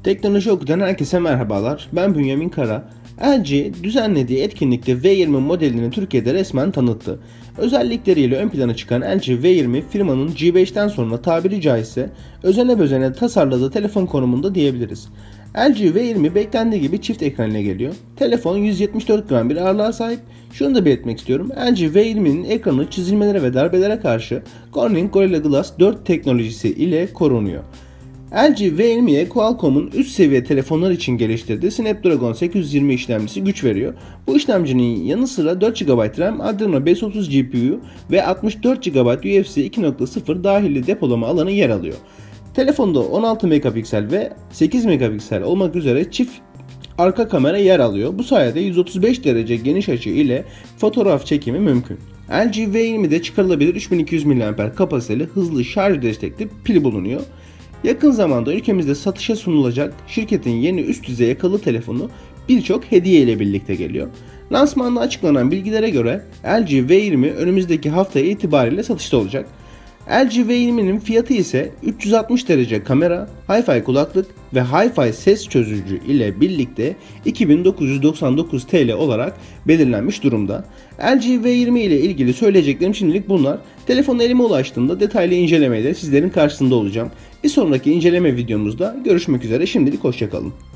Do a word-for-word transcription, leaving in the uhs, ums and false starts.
Teknoloji Oku'dan herkese merhabalar. Ben Bünyamin Kara. L G düzenlediği etkinlikte V yirmi modelini Türkiye'de resmen tanıttı. Özellikleriyle ön plana çıkan L G V yirmi firmanın G beşten sonra tabiri caizse özene bezene tasarladığı telefon konumunda diyebiliriz. L G V yirmi beklendiği gibi çift ekran ile geliyor. Telefon yüz yetmiş dört gram bir ağırlığa sahip. Şunu da belirtmek istiyorum. L G V yirminin ekranı çizilmelere ve darbelere karşı Corning Gorilla Glass dört teknolojisi ile korunuyor. L G V yirmiye Qualcomm'un üst seviye telefonlar için geliştirdiği Snapdragon sekiz yüz yirmi işlemcisi güç veriyor. Bu işlemcinin yanı sıra dört gigabayt RAM, Adreno beş yüz otuz G P U ve altmış dört gigabayt U F S iki nokta sıfır dahili depolama alanı yer alıyor. Telefonda on altı megapiksel ve sekiz megapiksel olmak üzere çift arka kamera yer alıyor. Bu sayede yüz otuz beş derece geniş açı ile fotoğraf çekimi mümkün. L G V yirmide çıkarılabilir üç bin iki yüz miliamper kapasiteli hızlı şarj destekli pil bulunuyor. Yakın zamanda ülkemizde satışa sunulacak şirketin yeni üst düzey akıllı telefonu birçok hediye ile birlikte geliyor. Lansmanda açıklanan bilgilere göre L G V yirmi önümüzdeki hafta itibariyle satışta olacak. L G V yirminin fiyatı ise üç yüz altmış derece kamera, Hi-Fi kulaklık ve Hi-Fi ses çözücü ile birlikte iki bin dokuz yüz doksan dokuz TL olarak belirlenmiş durumda. L G V yirmi ile ilgili söyleyeceklerim şimdilik bunlar. Telefon elime ulaştığında detaylı incelemeyle sizlerin karşısında olacağım. Bir sonraki inceleme videomuzda görüşmek üzere. Şimdilik hoşça kalın.